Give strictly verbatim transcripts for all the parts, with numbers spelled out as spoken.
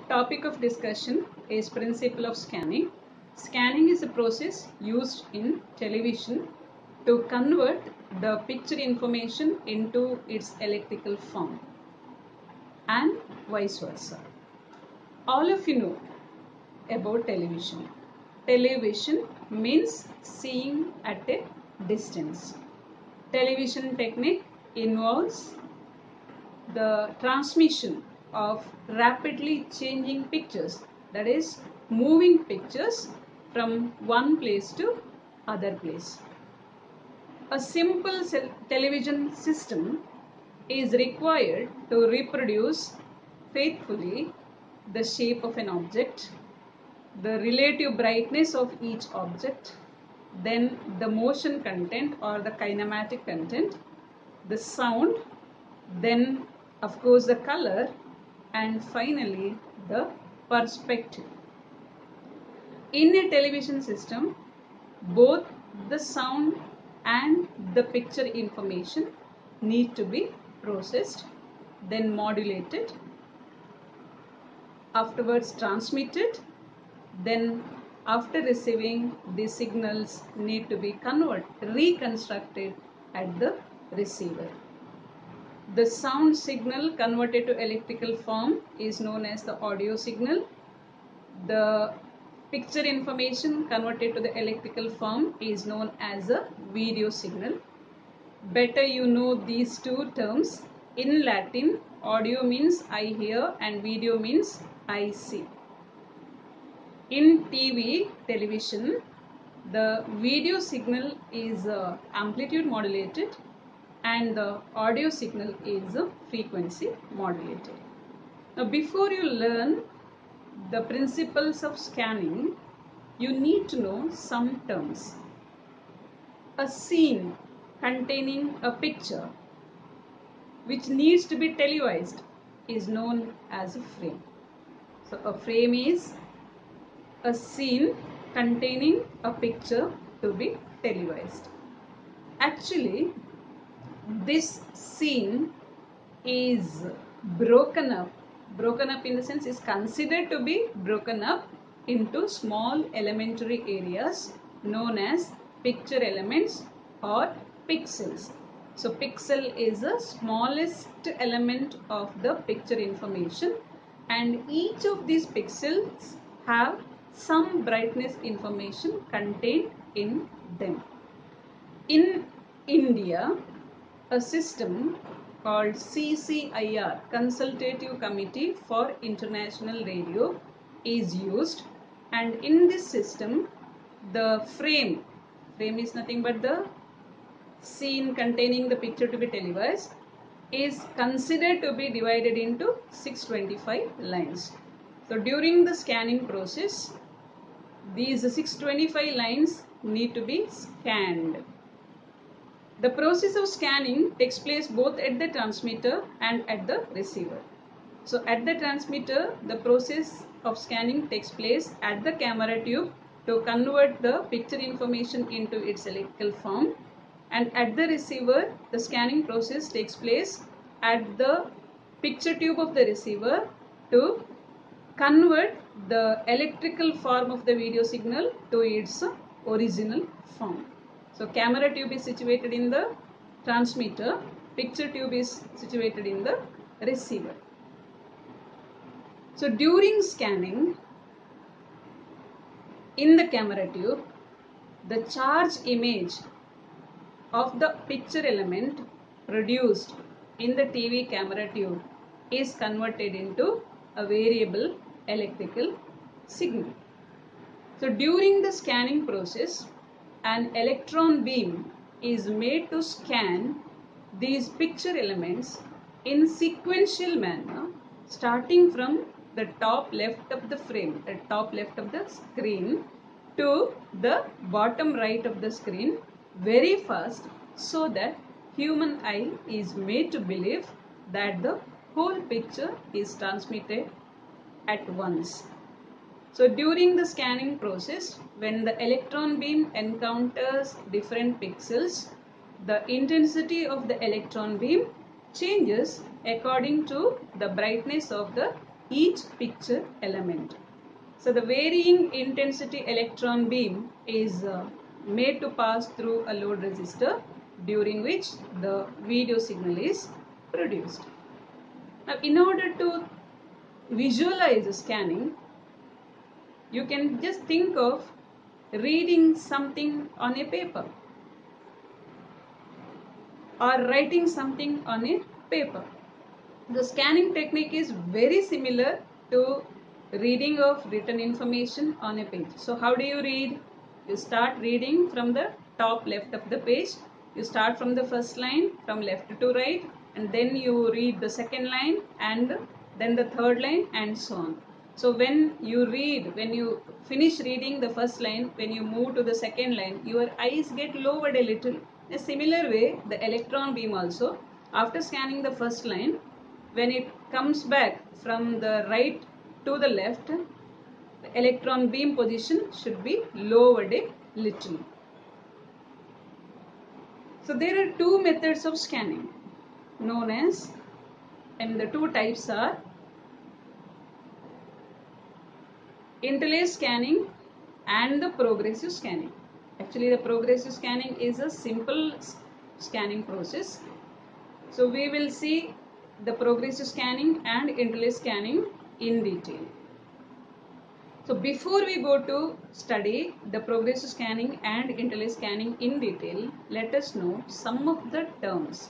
topic of discussion is principle of scanning. Scanning is a process used in television to convert the picture information into its electrical form and vice versa. All of you know about television. Television means seeing at a distance. Television technique involves the transmission of rapidly changing pictures, that is moving pictures from one place to other place. A simple television system is required to reproduce faithfully the shape of an object, the relative brightness of each object, then the motion content or the kinematic content, the sound, then of course the color, and finally the perspective. In a television system, both the sound and the picture information need to be processed, then modulated, afterwards transmitted, then after receiving the signals need to be converted, reconstructed at the receiver. The sound signal converted to electrical form is known as the audio signal. The picture information converted to the electrical form is known as a video signal. Better you know these two terms. In Latin, audio means I hear and video means I see. In T V, television, the video signal is uh, amplitude modulated and the audio signal is uh, frequency modulated. Now, before you learn the principles of scanning, you need to know some terms. A scene containing a picture which needs to be televised is known as a frame. So, a frame is a scene containing a picture to be televised. Actually, this scene is broken up. Broken up in the sense is considered to be broken up into small elementary areas known as picture elements or pixels. So pixel is the smallest element of the picture information, and each of these pixels have some brightness information contained in them. In India, a system called C C I R, Consultative Committee for International Radio, is used, and in this system the frame, frame is nothing but the scene containing the picture to be televised, is considered to be divided into six hundred twenty-five lines. So during the scanning process, these six hundred twenty-five lines need to be scanned. The process of scanning takes place both at the transmitter and at the receiver. So at the transmitter, the process of scanning takes place at the camera tube to convert the picture information into its electrical form, and at the receiver, the scanning process takes place at the picture tube of the receiver to convert the electrical form of the video signal to its original form. So camera tube is situated in the transmitter, picture tube is situated in the receiver. So during scanning, in the camera tube, the charge image of the picture element produced in the T V camera tube is converted into a variable electrical signal. So during the scanning process, an electron beam is made to scan these picture elements in sequential manner, starting from the top left of the frame, the top left of the screen, to the bottom right of the screen very fast, so that human eye is made to believe that the whole picture is transmitted at once. So during the scanning process, when the electron beam encounters different pixels, the intensity of the electron beam changes according to the brightness of the each picture element. So the varying intensity electron beam is uh, made to pass through a load resistor, during which the video signal is produced. Now, in order to visualize scanning, you can just think of reading something on a paper or writing something on a paper. The scanning technique is very similar to reading of written information on a page. So how do you read? You start reading from the top left of the page. You start from the first line from left to right, and then you read the second line and then the third line and so on. So when you read, when you finish reading the first line, when you move to the second line, your eyes get lowered a little. In a similar way, the electron beam also, after scanning the first line, when it comes back from the right to the left, the electron beam position should be lowered a little. So there are two methods of scanning known as, and the two types are interlace scanning and the progressive scanning. Actually, the progressive scanning is a simple scanning process. So we will see the progressive scanning and interlace scanning in detail. So before we go to study the progressive scanning and interlace scanning in detail, let us know some of the terms.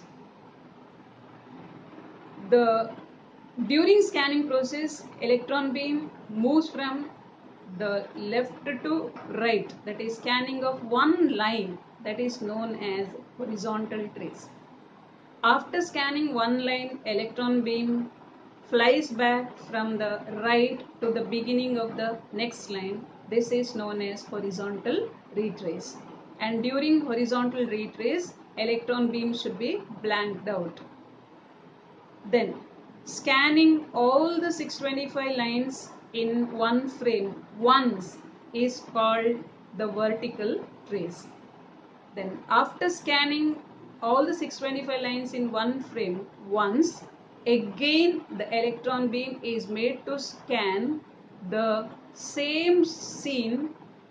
The during scanning process, electron beam moves from the left to right, that is scanning of one line, that is known as horizontal trace. After scanning one line, electron beam flies back from the right to the beginning of the next line. This is known as horizontal retrace. And during horizontal retrace, electron beam should be blanked out. Then, scanning all the six hundred twenty-five lines in one frame once is called the vertical trace. Then, after scanning all the six hundred twenty-five lines in one frame once, again the electron beam is made to scan the same scene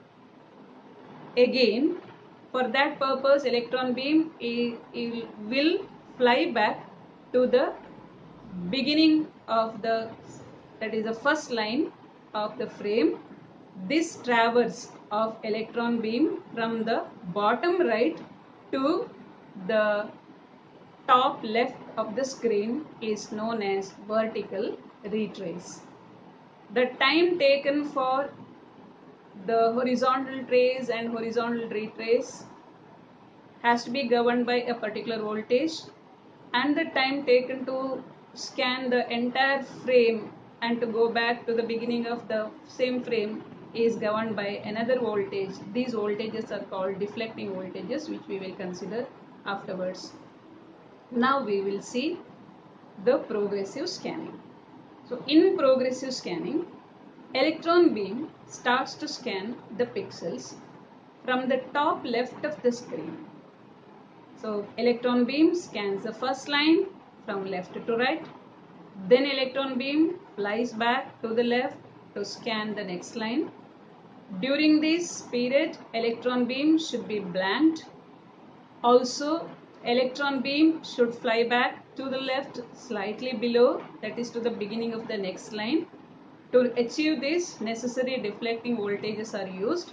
again. For that purpose, electron beam it, it will fly back to the beginning of the, that is the first line of the frame. This traverse of electron beam from the bottom right to the top left of the screen is known as vertical retrace. The time taken for the horizontal trace and horizontal retrace has to be governed by a particular voltage, and the time taken to scan the entire frame and to go back to the beginning of the same frame is governed by another voltage. These voltages are called deflecting voltages, which we will consider afterwards. Now we will see the progressive scanning. So in progressive scanning, electron beam starts to scan the pixels from the top left of the screen. So electron beam scans the first line from left to right. Then electron beam flies back to the left to scan the next line. During this period, electron beam should be blanked. Also, electron beam should fly back to the left slightly below, that is to the beginning of the next line. To achieve this, necessary deflecting voltages are used.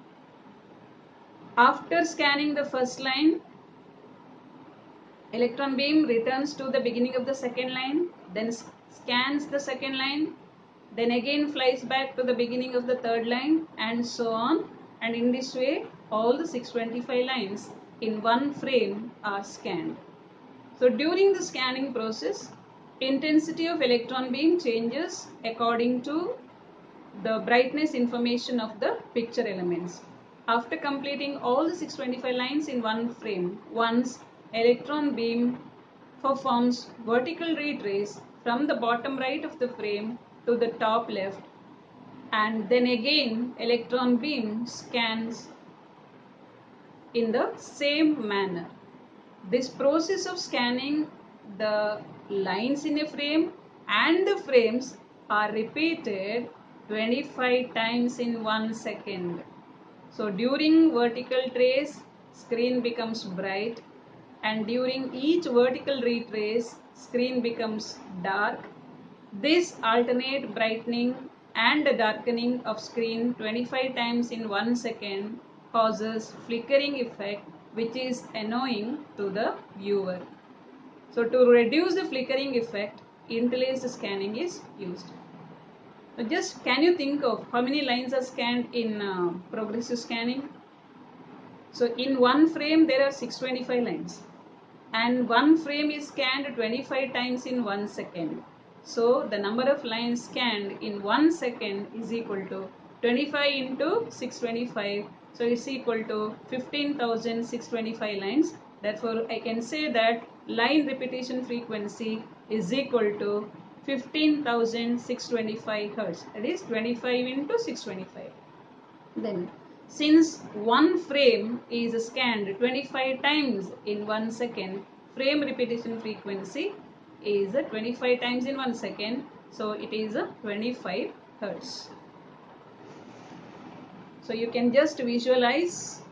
After scanning the first line, electron beam returns to the beginning of the second line, then scans the second line, then again flies back to the beginning of the third line, and so on. And in this way, all the six hundred twenty-five lines in one frame are scanned. So during the scanning process, intensity of electron beam changes according to the brightness information of the picture elements. After completing all the six hundred twenty-five lines in one frame, once electron beam performs vertical retrace from the bottom right of the frame to the top left, and then again electron beam scans in the same manner. This process of scanning the lines in a frame and the frames are repeated twenty-five times in one second. So during vertical trace, screen becomes bright, and during each vertical retrace, screen becomes dark. This alternate brightening and darkening of screen twenty-five times in one second causes flickering effect, which is annoying to the viewer. So to reduce the flickering effect, interlaced scanning is used. So just can you think of how many lines are scanned in uh, progressive scanning? So in one frame there are six hundred twenty-five lines, and one frame is scanned twenty-five times in one second. So the number of lines scanned in one second is equal to twenty-five into six hundred twenty-five. So it's equal to fifteen thousand six hundred twenty-five lines. Therefore, I can say that line repetition frequency is equal to fifteen thousand six hundred twenty-five hertz. That is twenty-five into six hundred twenty-five. Then, since one frame is scanned twenty-five times in one second, frame repetition frequency is twenty-five times in one second. So it is twenty-five hertz. So you can just visualize.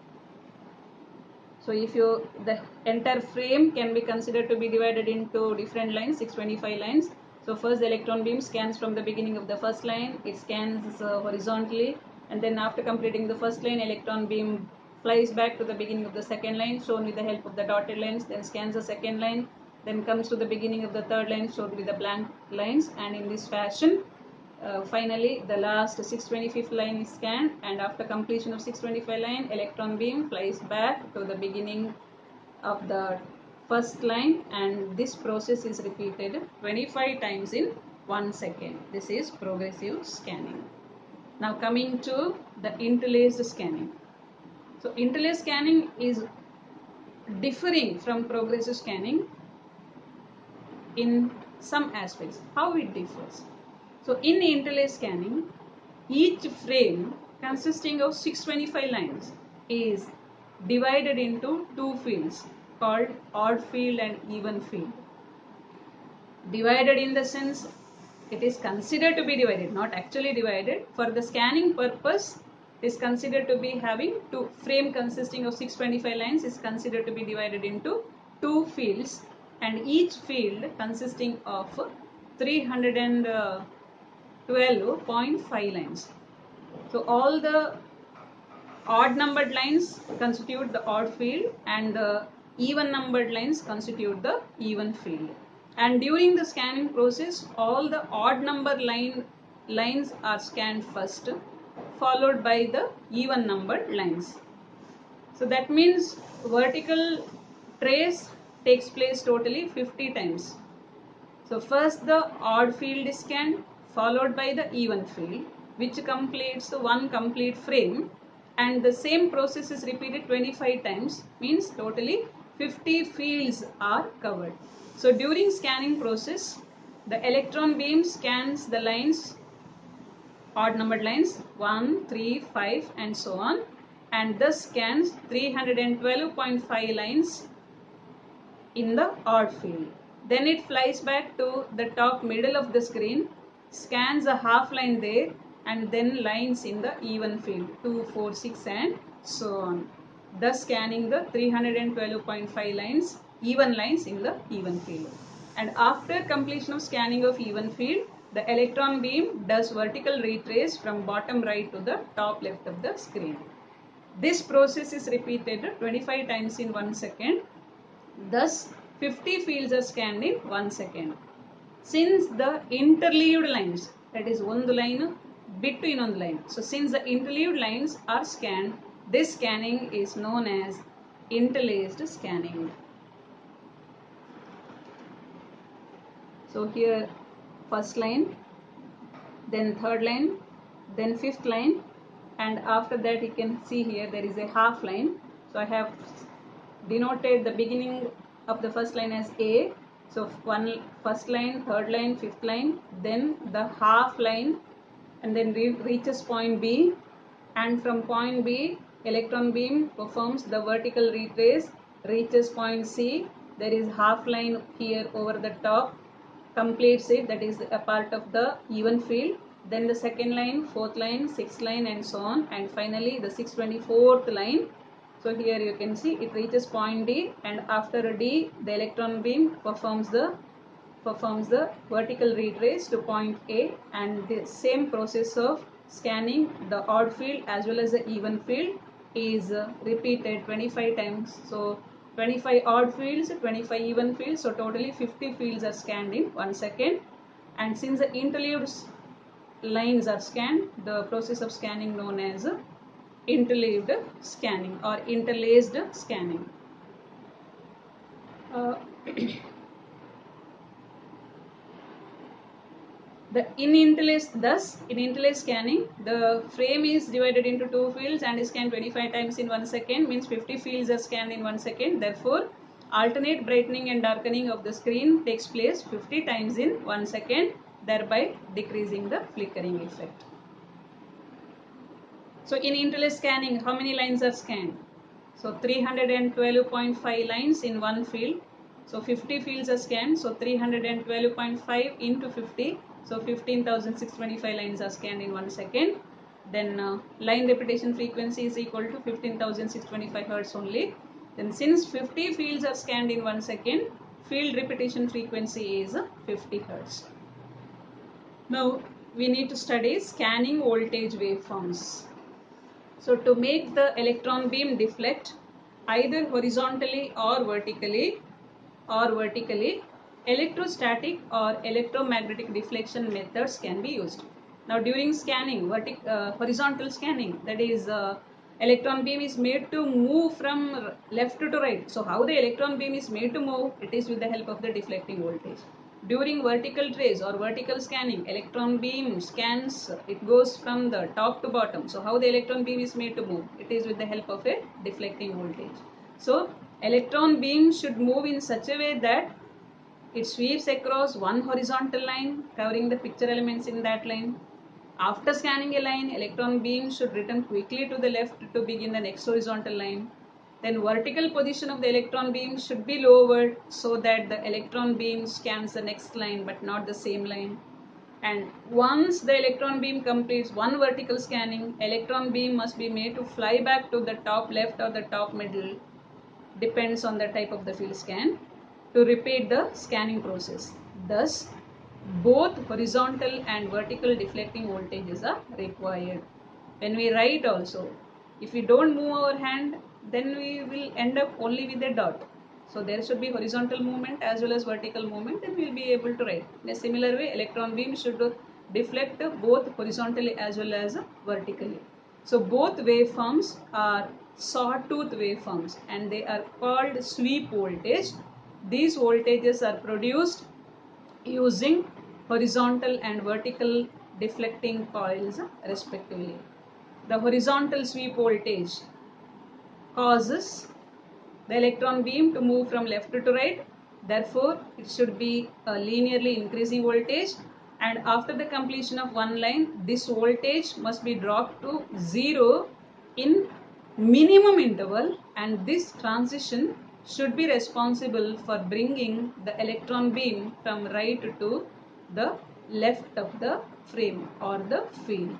So if you, the entire frame can be considered to be divided into different lines, six hundred twenty-five lines. So first the electron beam scans from the beginning of the first line, it scans uh, horizontally, and then after completing the first line, electron beam flies back to the beginning of the second line, shown with the help of the dotted lines, then scans the second line, then comes to the beginning of the third line, shown with the blank lines, and in this fashion, Uh, finally, the last six hundred twenty-fifth line is scanned, and after completion of six hundred twenty-five line, electron beam flies back to the beginning of the first line, and this process is repeated twenty-five times in one second. This is progressive scanning. Now coming to the interlaced scanning. So interlaced scanning is differing from progressive scanning in some aspects. How it differs? So in interlaced scanning, each frame consisting of six hundred twenty-five lines is divided into two fields called odd field and even field. Divided in the sense it is considered to be divided, not actually divided. For the scanning purpose, it is considered to be having two frame consisting of six hundred twenty-five lines is considered to be divided into two fields, and each field consisting of three hundred twelve point five lines. So all the odd numbered lines constitute the odd field, and the even numbered lines constitute the even field. And during the scanning process, all the odd number line lines are scanned first, followed by the even numbered lines. So that means vertical trace takes place totally fifty times. So first the odd field is scanned, followed by the even field, which completes one complete frame, and the same process is repeated twenty-five times, means totally fifty fields are covered. So during scanning process, the electron beam scans the lines, odd numbered lines one, three, five and so on, and thus scans three hundred twelve point five lines in the odd field. Then it flies back to the top middle of the screen, scans a half line there, and then lines in the even field two, four, six and so on, thus scanning the three hundred twelve point five lines, even lines in the even field. And after completion of scanning of even field, the electron beam does vertical retrace from bottom right to the top left of the screen. This process is repeated twenty-five times in one second. Thus, fifty fields are scanned in one second. Since the interleaved lines, that is one line between one line. So, since the interleaved lines are scanned, this scanning is known as interlaced scanning. So, here first line, then third line, then fifth line, and after that you can see here there is a half line. So, I have denoted the beginning of the first line as A. So one first line, third line, fifth line, then the half line, and then re reaches point B, and from point B, electron beam performs the vertical retrace, reaches point C. There is half line here over the top, completes it, that is a part of the even field. Then the second line, fourth line, sixth line, and so on, and finally the six hundred twenty-fourth line. So here you can see it reaches point D, and after D the electron beam performs the performs the vertical retrace to point A, and the same process of scanning the odd field as well as the even field is uh, repeated twenty-five times. So twenty-five odd fields, twenty-five even fields, so totally fifty fields are scanned in one second. And since the interleaved lines are scanned, the process of scanning known as interleaved scanning or interlaced scanning. Uh, The in interlaced, thus in interlaced scanning, the frame is divided into two fields and is scanned twenty-five times in one second, means fifty fields are scanned in one second. Therefore, alternate brightening and darkening of the screen takes place fifty times in one second, thereby decreasing the flickering effect. So in interlaced scanning, how many lines are scanned? So three hundred twelve point five lines in one field. So fifty fields are scanned. So three hundred twelve point five into fifty. So fifteen thousand six hundred twenty-five lines are scanned in one second. Then uh, line repetition frequency is equal to fifteen thousand six hundred twenty-five hertz only. Then since fifty fields are scanned in one second, field repetition frequency is fifty hertz. Now we need to study scanning voltage waveforms. So to make the electron beam deflect either horizontally or vertically or vertically, electrostatic or electromagnetic deflection methods can be used. Now during scanning, vertic uh, horizontal scanning, that is uh, electron beam is made to move from left to right. So how the electron beam is made to move? It is with the help of the deflecting voltage. During vertical trace or vertical scanning, electron beam scans, it goes from the top to bottom. So how the electron beam is made to move? It is with the help of a deflecting voltage. So electron beam should move in such a way that it sweeps across one horizontal line covering the picture elements in that line. After scanning a line, electron beam should return quickly to the left to begin the next horizontal line. Then vertical position of the electron beam should be lowered so that the electron beam scans the next line but not the same line. And once the electron beam completes one vertical scanning, electron beam must be made to fly back to the top left or the top middle, depends on the type of the field scan, to repeat the scanning process. Thus, both horizontal and vertical deflecting voltages are required. When we write also, if we don't move our hand, then we will end up only with a dot. So there should be horizontal movement as well as vertical movement, then we will be able to write. In a similar way, electron beam should deflect both horizontally as well as vertically. So both waveforms are sawtooth waveforms and they are called sweep voltage. These voltages are produced using horizontal and vertical deflecting coils respectively. The horizontal sweep voltage causes the electron beam to move from left to right. Therefore, it should be a linearly increasing voltage, and after the completion of one line, this voltage must be dropped to zero in minimum interval, and this transition should be responsible for bringing the electron beam from right to the left of the frame or the field.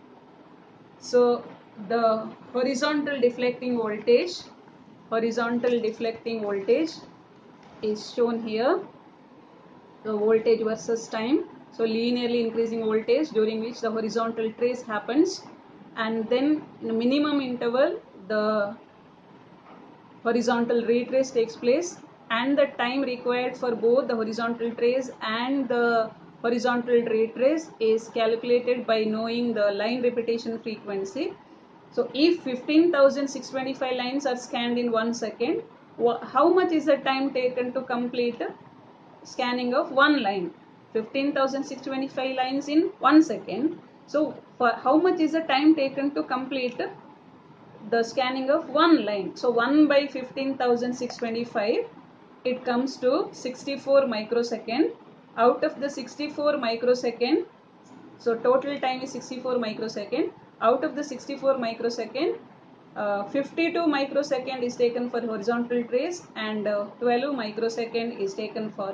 So the horizontal deflecting voltage, horizontal deflecting voltage is shown here, the voltage versus time. So linearly increasing voltage during which the horizontal trace happens, and then in a minimum interval the horizontal retrace takes place, and the time required for both the horizontal trace and the horizontal retrace is calculated by knowing the line repetition frequency. So if fifteen thousand six hundred twenty-five lines are scanned in one second, how much is the time taken to complete scanning of one line? fifteen thousand six hundred twenty-five lines in one second. So for how much is the time taken to complete the scanning of one line? So one by fifteen thousand six hundred twenty-five, it comes to sixty-four microsecond. Out of the sixty-four microsecond, so total time is sixty-four microsecond. Out of the sixty-four microsecond, uh, fifty-two microsecond is taken for horizontal trace and uh, twelve microsecond is taken for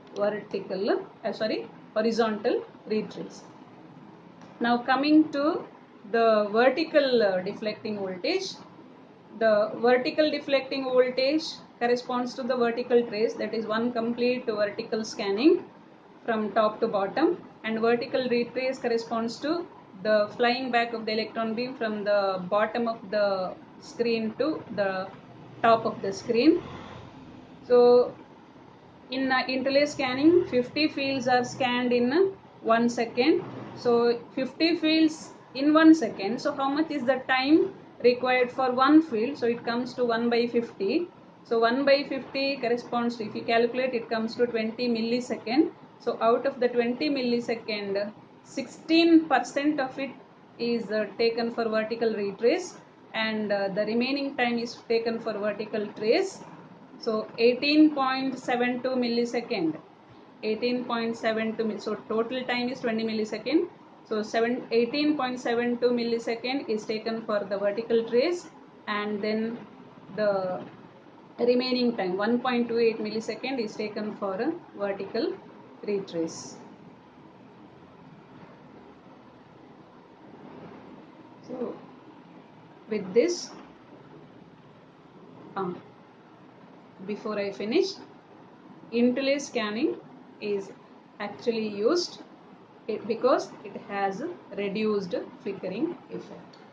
vertical, uh, sorry, horizontal retrace. Now coming to the vertical uh, deflecting voltage. The vertical deflecting voltage corresponds to the vertical trace, that is one complete vertical scanning from top to bottom, and vertical retrace corresponds to the flying back of the electron beam from the bottom of the screen to the top of the screen. So in uh, interlace scanning, fifty fields are scanned in uh, one second. So fifty fields in one second. So how much is the time required for one field? So it comes to one by fifty. So one by fifty corresponds to, if you calculate, it comes to twenty millisecond. So out of the twenty millisecond, sixteen percent of it is uh, taken for vertical retrace, and uh, the remaining time is taken for vertical trace. So eighteen point seven two millisecond, eighteen point seven two, so total time is twenty millisecond. So eighteen point seven two millisecond is taken for the vertical trace, and then the remaining time one point two eight millisecond is taken for a vertical retrace. So with this, um, before I finish, interlace scanning is actually used it because it has reduced flickering effect.